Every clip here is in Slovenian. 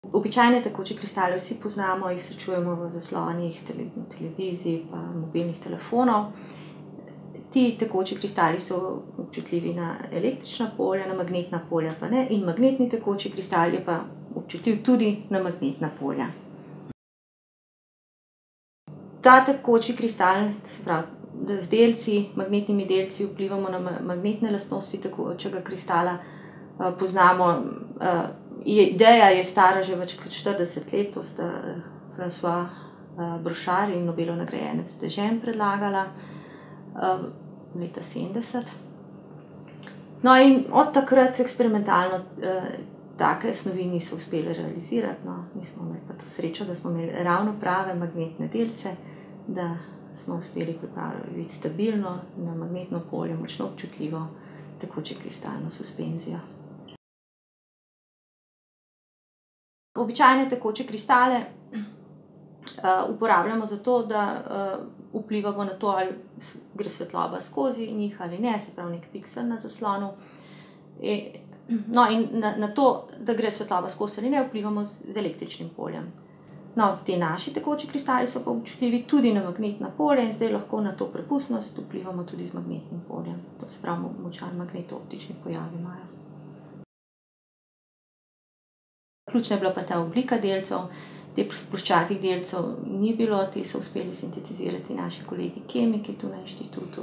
Običajne tekoče kristale vsi poznamo, jih srečujemo v zaslonih, televiziji pa mobilnih telefonov. Ti tekoči kristali so občutljivi na električna polja, na magnetna polja pa ne, in magnetni tekoči kristal je pa občutljiv tudi na magnetna polja. Ta tekoči kristal, se pravi, da z delci, magnetnimi delci vplivamo na magnetne lastnosti tekočega kristala, poznamo. Ideja je stara že več kot 40 let, to sta François Brochard in Nobelov nagrajenec Lejeune predlagala leta 70. No, in od takrat eksperimentalno take snovi niso uspeli realizirati, no, mi smo imeli pa to srečo, da smo imeli ravno prave magnetne delce, da smo uspeli pripraviti stabilno, na magnetno polje močno občutljivo tekoče kristalno suspenzijo. Običajne tekoče kristale uporabljamo zato, da vplivamo na to, ali gre svetloba skozi njih ali ne, se pravi nek piksel na zaslonu. No, in na to, da gre svetloba skozi ali ne, vplivamo z električnim poljem. No, ti naši tekoči kristali so pa občutljivi tudi na magnetna polja in zdaj lahko na to prepustnost vplivamo tudi z magnetnim poljem. To se pravi, močan magnetno-optični pojavi imajo. Ključna je bila pa ta oblika delcev. Teh ploščatih delcev ni bilo, ti so uspeli sintetizirati naši kolegi kemiki tu na inštitutu.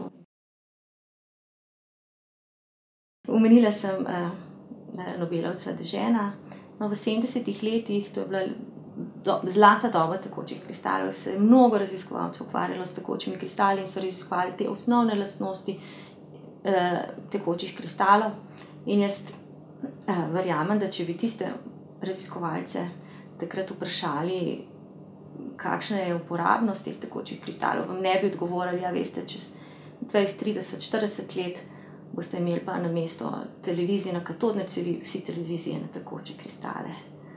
Omenila sem Nobelovca Lejeuna. No, v 70. letih, to je bila zlata doba tekočih kristalov, se je mnogo raziskovalcev ukvarjalo s tekočimi kristali in so raziskovali te osnovne lastnosti tekočih kristalov. In jaz verjamem, da če bi tiste raziskovalce takrat vprašali, kakšna je uporabnost teh tekočih kristalov, vam ne bi odgovorili, ja, veste, čez 20, 30, 40 let boste imeli pa namesto televizije na katodne cevi vsi televizije na tekoče kristale.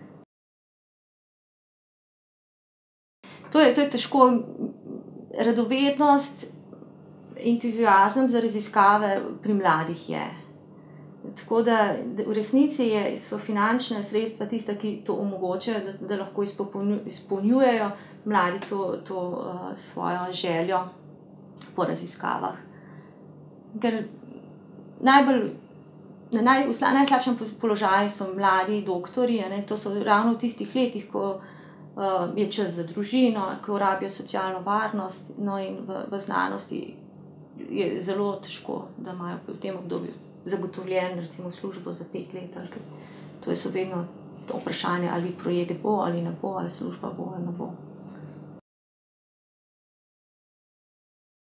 To je težko. Radovednost, entuziazem za raziskave pri mladih je. Tako da v resnici so finančne sredstva tista, ki to omogočajo, da lahko izpolnjujejo mladi to svojo željo po raziskavah. Ker na najslabšem položaju so mladi doktorji, to so ravno v tistih letih, ko je čas za družino, ko rabijo socialno varnost, no, in v znanosti je zelo težko, da imajo v tem obdobju zagotovljen recimo službo za 5 let, to so vedno to vprašanje, ali projekt bo ali ne bo, ali služba bo ali ne bo.